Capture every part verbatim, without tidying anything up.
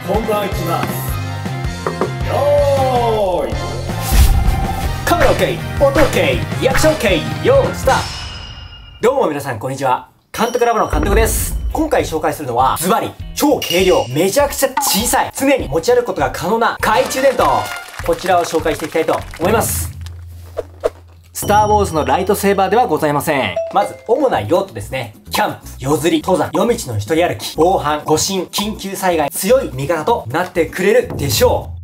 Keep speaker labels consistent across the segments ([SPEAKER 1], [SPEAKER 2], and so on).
[SPEAKER 1] 本番いきます。よーい。カメラ OK、 音 OK、 リアクション OK、 よースタート。どうも皆さんこんにちは。監督ラボの監督です。今回紹介するのはズバリ超軽量、めちゃくちゃ小さい、常に持ち歩くことが可能な懐中電灯、こちらを紹介していきたいと思います。スター・ウォーズのライトセーバーではございません。まず主な用途ですね。キャンプ、夜釣り、登山、夜道の一人歩き、防犯、護身、緊急災害、強い味方となってくれるでしょう。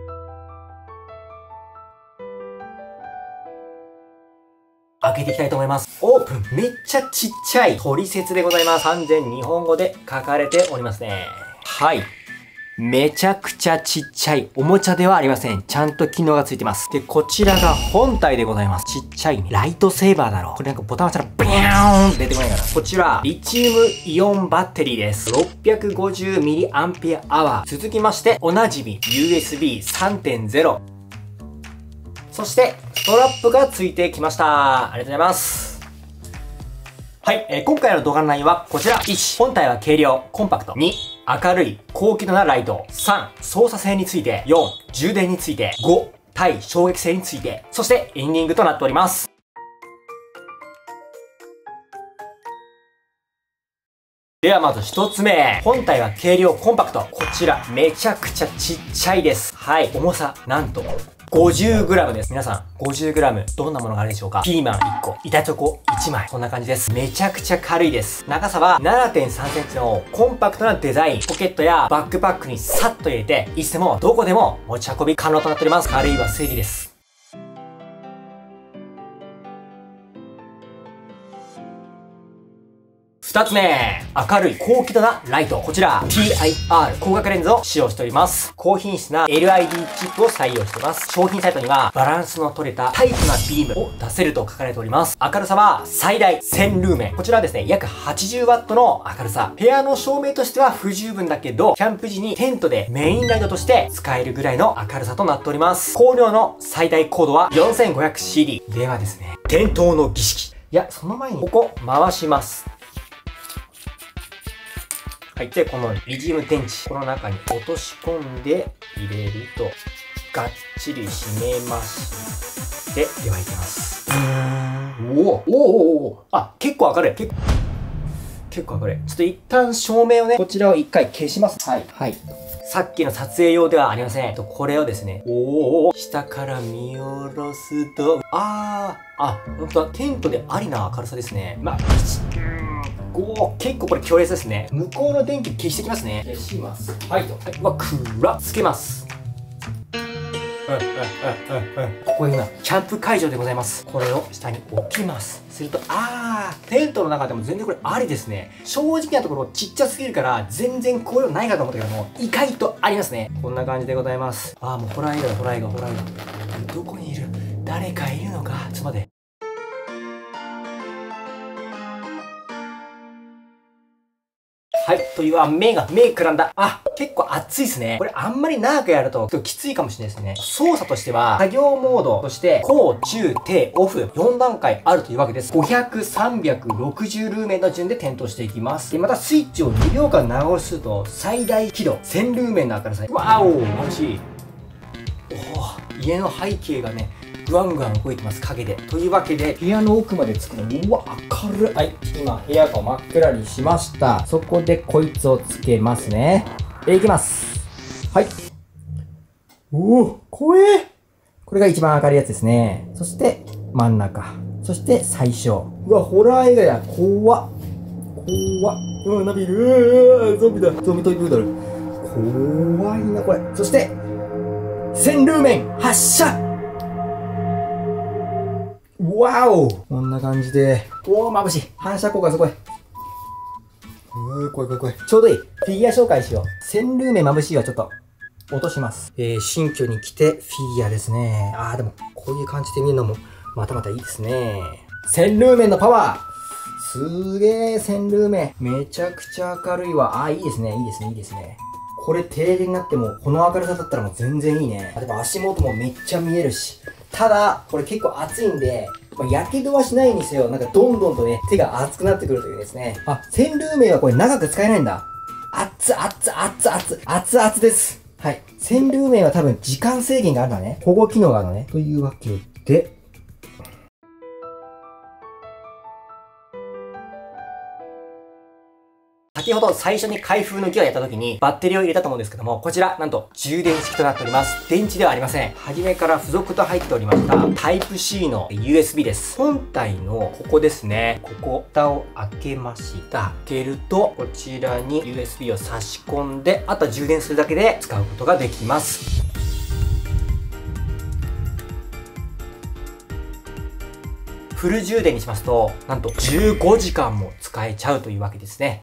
[SPEAKER 1] 開けていきたいと思います。オープン。めっちゃちっちゃい取説でございます。完全日本語で書かれておりますね。はい。めちゃくちゃちっちゃいおもちゃではありません。ちゃんと機能がついてます。で、こちらが本体でございます。ちっちゃいライトセーバーだろう。これなんかボタン押したらビャーンって出てこないかな。こちら、リチウムイオンバッテリーです。ろっぴゃくごじゅうミリアンペアアワー。続きまして、おなじみ ユーエスビーさんてんゼロ。そして、ストラップがついてきました。ありがとうございます。はい、えー、今回の動画の内容はこちら。いち、本体は軽量、コンパクト。に、明るい、高機能なライト。さん、操作性について。よん、充電について。ご、対衝撃性について。そしてエンディングとなっております。ではまず一つ目。本体は軽量コンパクト。こちらめちゃくちゃちっちゃいです。はい。重さなんと ごじゅうグラム です。皆さん ごじゅうグラム どんなものがあるでしょうか。ピーマンいっこ、板チョコいちまい。こんな感じです。めちゃくちゃ軽いです。長さは ななてんさんセンチのコンパクトなデザイン。ポケットやバックパックにサッと入れて、いつでもどこでも持ち運び可能となっております。軽いは推理です。二つ目、明るい高機能なライト。こちら ティーアイアール 光学レンズを使用しております。高品質な エルアイディー チップを採用しています。商品サイトにはバランスの取れたタイプなビームを出せると書かれております。明るさは最大せんルーメン。こちらはですね、約はちじゅうワットの明るさ。部屋の照明としては不十分だけど、キャンプ時にテントでメインライトとして使えるぐらいの明るさとなっております。光量の最大高度は よんせんごひゃくシーディー。ではですね、点灯の儀式。いや、その前にここ回します。はい。で、このリチウム電池、この中に落とし込んで入れると、がっちり締めまして、ではいきます。おおおおおあ、結構明るい。結構、結構明るい。ちょっと一旦照明をね、こちらを一回消します。はい。はい。さっきの撮影用ではありません。これをですね、おお下から見下ろすと、あー、あ、ほんとだ、テントでありな明るさですね。まあ、おー、結構これ強烈ですね。向こうの電気消してきますね。消します。はいと。はい。うわ、暗っ。つけます。うん、うん、うん、うん。ここ今、キャンプ会場でございます。これを下に置きます。すると、あー、テントの中でも全然これありですね。正直なところちっちゃすぎるから、全然こういうのないかと思ったけども、意外とありますね。こんな感じでございます。あー、もうホラー映画だ、ホラー映画、ホラー映画。どこにいる？誰かいるのか？ちょっと待って。はい。という、あ、目が、目くらんだ。あ、結構熱いですね。これあんまり長くやると、ちょっときついかもしれないですね。操作としては、作業モードとして、高、中、低、オフ、よんだんかいあるというわけです。ごひゃく、さんびゃくろくじゅうルーメンの順で点灯していきます。で、またスイッチをにびょうかん長押しすると、最大輝度、せんルーメンの明るさに。わお、眩しい。おー、家の背景がね、ぐわんぐわん動いてます、影で。というわけで、部屋の奥まで着くの。うわ、明るい。はい、今、部屋が真っ暗にしました。そこで、こいつをつけますね。え、いきます。はい。おお、怖え。これが一番明るいやつですね。そして、真ん中。そして、最小。うわ、ホラー映画や。怖っ。怖っ。うわ、ナビいる。うわ、ゾンビだ。ゾンビトイプードル。怖いな、これ。そして、せんルーメン発射。わお、こんな感じで。おお、眩しい。反射効果すごい。うー、怖い怖い怖い。ちょうどいい。フィギュア紹介しよう。せんルーメン眩しいはちょっと、落とします。えー、新居に来て、フィギュアですね。あー、でも、こういう感じで見るのも、またまたいいですね。せんルーメンのパワーすげー、せんルーメン。めちゃくちゃ明るいわ。あー、いいですね、いいですね、いいですね。これ停電になっても、この明るさだったらもう全然いいね。あ、でも足元もめっちゃ見えるし。ただ、これ結構熱いんで、まあ、やけどはしないにせよ、なんかどんどんとね、手が熱くなってくるというですね。あ、せんルーメンはこれ長く使えないんだ。 熱々熱々熱々です。はい。川柳麺は多分時間制限があるんだね。保護機能があるのね。というわけで、先ほど最初に開封の儀をやった時にバッテリーを入れたと思うんですけども、こちらなんと充電式となっております。電池ではありません。初めから付属と入っておりましたタイプ シー の ユーエスビー です。本体のここですね。ここ、蓋を開けました。開けると、こちらに ユーエスビー を差し込んで、あとは充電するだけで使うことができます。フル充電にしますと、なんとじゅうごじかんも使えちゃうというわけですね。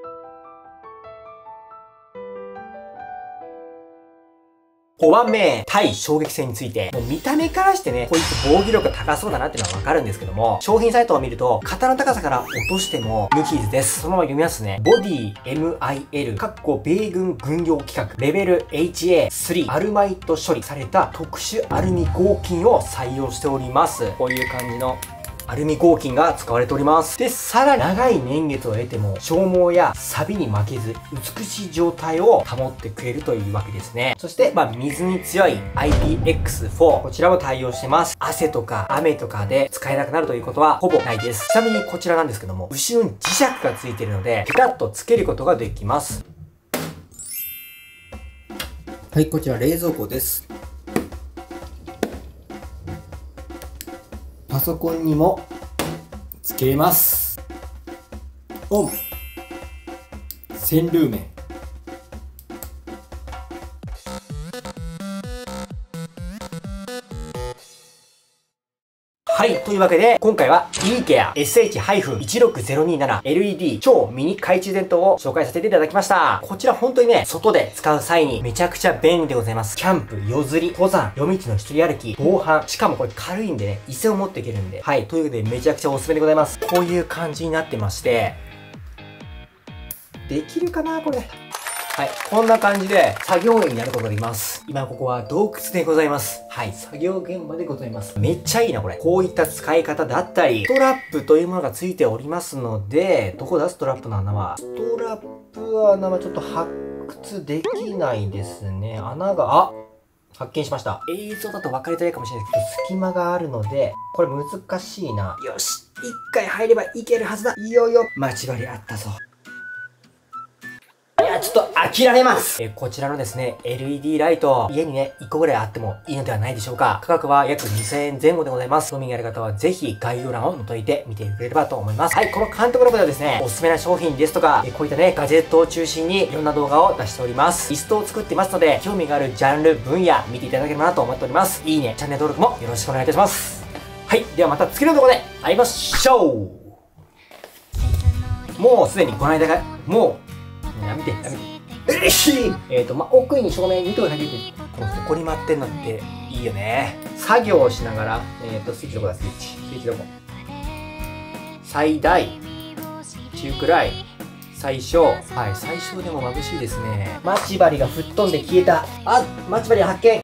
[SPEAKER 1] ごばんめ、対衝撃性について。もう見た目からしてね、こいつ防御力が高そうだなっていうのはわかるんですけども、商品サイトを見ると、型の高さから落としても無傷です。そのまま読みますね。ボディ エムアイエル、かっこ米軍軍用規格、レベル エイチエースリー、アルマイト処理された特殊アルミ合金を採用しております。こういう感じのアルミ合金が使われております。で、さらに長い年月を得ても消耗や錆に負けず美しい状態を保ってくれるというわけですね。そして、まあ、水に強い アイピーエックスフォー。こちらも対応してます。汗とか雨とかで使えなくなるということはほぼないです。ちなみにこちらなんですけども、後ろに磁石がついているので、ピタッとつけることができます。はい、こちら冷蔵庫です。パソコンにもつけます。オン。川柳麺。はい。というわけで、今回は イーケア エスエイチいちろくゼロになな エルイーディー 超ミニ懐中電灯を紹介させていただきました。こちら本当にね、外で使う際にめちゃくちゃ便利でございます。キャンプ、夜釣り、登山、夜道の一人歩き、防犯、しかもこれ軽いんでね、椅子を持っていけるんで。はい。というわけでめちゃくちゃおすすめでございます。こういう感じになってまして、できるかなこれ。はい。こんな感じで作業員になることができます。今ここは洞窟でございます。はい。作業現場でございます。めっちゃいいな、これ。こういった使い方だったり、ストラップというものがついておりますので、どこだストラップの穴は。ストラップの穴はちょっと発掘できないですね。穴が、あ発見しました。映像だと分かりづらいかもしれないですけど、隙間があるので、これ難しいな。よし。一回入ればいけるはずだ。いよいよ。待ち針あったぞ。いや、ちょっと飽きられます。え、こちらのですね、エルイーディー ライト、家にね、いっこぐらいあってもいいのではないでしょうか。価格は約にせんえんぜん後でございます。興味がある方はぜひ概要欄を覗いてみてくれればと思います。はい、この監督の方はですね、おすすめな商品ですとか、こういったね、ガジェットを中心にいろんな動画を出しております。リストを作ってますので、興味があるジャンル、分野、見ていただければなと思っております。いいね、チャンネル登録もよろしくお願いいたします。はい、ではまた次の動画で会いましょう。もうすでにこの間が、もう、やめて、やめて。えしえっと、まあ、奥に照明にとが入ってて、この埃舞ってんのっていいよね。作業をしながら、えっと、スイッチどこだ、スイッチ。スイッチどこ最大、中くらい、最小。はい、最小でも眩しいですね。待ち針が吹っ飛んで消えた。あ、待ち針発見。